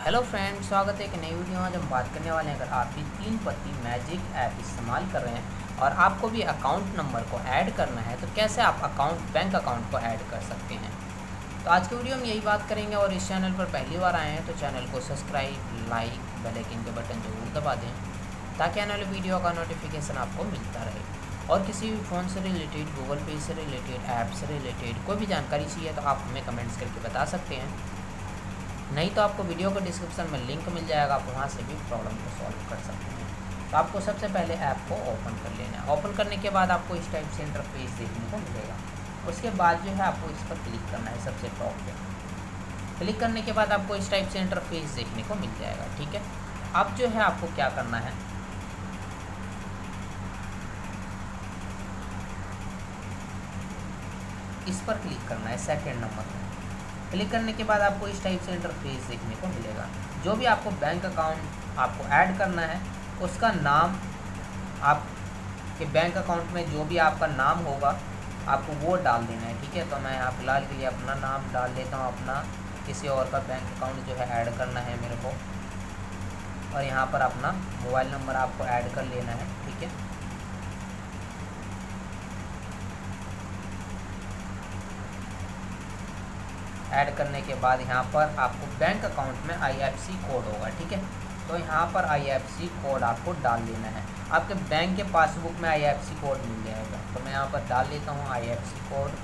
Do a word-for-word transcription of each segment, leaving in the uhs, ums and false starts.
Hello friends, स्वागत है एक नई वीडियो में। आज हम बात करने वाले हैं, अगर आप भी तीन पत्ती मैजिक ऐप इस्तेमाल कर रहे हैं और आपको भी अकाउंट नंबर को ऐड करना है तो कैसे आप अकाउंट बैंक अकाउंट को ऐड कर सकते हैं। तो आज की वीडियो में यही बात करेंगे। और इस चैनल पर पहली बार आए हैं तो चैनल को सब्सक्राइब, लाइक, बेल आइकन के बटन जरूर दबा दें ताकि आने वाली वीडियो का नोटिफिकेशन आपको मिलता रहे। और किसी भी फ़ोन से रिलेटेड, गूगल पे से रिलेटेड, ऐप से रिलेटेड कोई भी जानकारी चाहिए तो आप हमें कमेंट्स करके बता सकते हैं। नहीं तो आपको वीडियो के डिस्क्रिप्शन में लिंक मिल जाएगा, आप वहाँ से भी प्रॉब्लम को सॉल्व कर सकते हैं। तो आपको सबसे पहले ऐप को ओपन कर लेना है। ओपन करने के बाद आपको इस टाइप से इंटरफेस देखने को मिलेगा। उसके बाद जो है आपको इस पर क्लिक करना है। सबसे टॉप पे क्लिक करने के बाद आपको इस टाइप से इंटरफेस देखने को मिल जाएगा। ठीक है, अब जो है आपको क्या करना है, इस पर क्लिक करना है सेकेंड नंबर पर। क्लिक करने के बाद आपको इस टाइप से इंटरफेस देखने को मिलेगा। जो भी आपको बैंक अकाउंट आपको ऐड करना है उसका नाम, आपके बैंक अकाउंट में जो भी आपका नाम होगा आपको वो डाल देना है। ठीक है, तो मैं यहाँ फिलहाल के लिए अपना नाम डाल लेता हूँ। अपना किसी और का बैंक अकाउंट जो है ऐड करना है मेरे को, और यहाँ पर अपना मोबाइल नंबर आपको ऐड कर लेना है। ठीक है, ऐड करने के बाद यहाँ पर आपको बैंक अकाउंट में आईएफएससी कोड होगा। ठीक है, तो यहाँ पर आईएफएससी कोड आपको डाल देना है। आपके बैंक के पासबुक में आईएफएससी कोड मिल जाएगा। तो मैं यहाँ पर डाल लेता हूँ आईएफएससी कोड।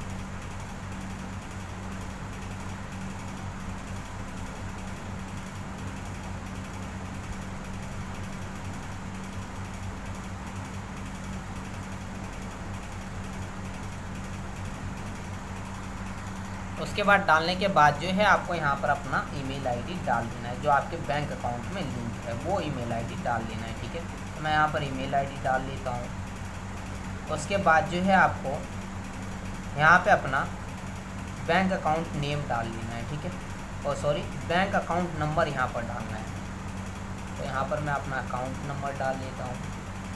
उसके बाद डालने के बाद जो है आपको यहाँ पर अपना ईमेल आईडी डाल देना है। जो आपके बैंक अकाउंट में लिंक है वो ईमेल आईडी डाल देना है। ठीक है, तो मैं यहाँ पर ईमेल आईडी डाल लेता हूँ। उसके बाद जो है आपको यहाँ पे अपना बैंक अकाउंट नेम डाल लेना है। ठीक है, और सॉरी बैंक अकाउंट नंबर यहाँ पर डालना है। तो यहाँ पर मैं अपना अकाउंट नंबर डाल लेता हूँ।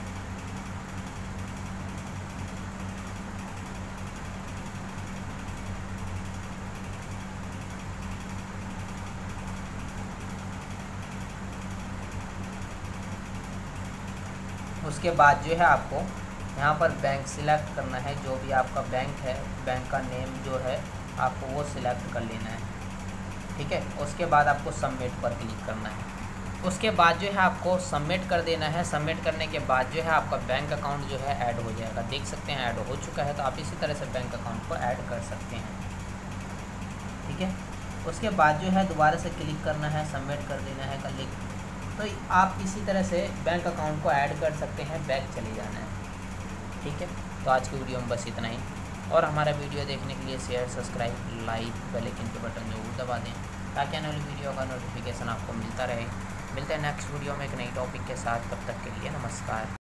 उसके बाद जो है आपको यहाँ पर बैंक सिलेक्ट करना है। जो भी आपका बैंक है, बैंक का नेम जो है आपको वो सिलेक्ट कर लेना है। ठीक है, उसके बाद आपको सबमिट पर क्लिक करना है। उसके बाद जो है आपको सबमिट कर देना है। सबमिट करने के बाद जो है आपका बैंक अकाउंट जो है ऐड हो जाएगा। देख सकते हैं ऐड हो चुका है। तो आप इसी तरह से बैंक अकाउंट को ऐड कर सकते हैं। ठीक है, उसके बाद जो है दोबारा से क्लिक करना है, सबमिट कर देना है क्लिक। तो आप इसी तरह से बैंक अकाउंट को ऐड कर सकते हैं। बैक चले जाना है। ठीक है, तो आज की वीडियो में बस इतना ही। और हमारा वीडियो देखने के लिए share, subscribe, like, bell icon के बटन जरूर दबा दें ताकि आने वाली वीडियो का नोटिफिकेशन आपको मिलता रहे। मिलते हैं नेक्स्ट वीडियो में एक नई टॉपिक के साथ। तब तक के लिए नमस्कार।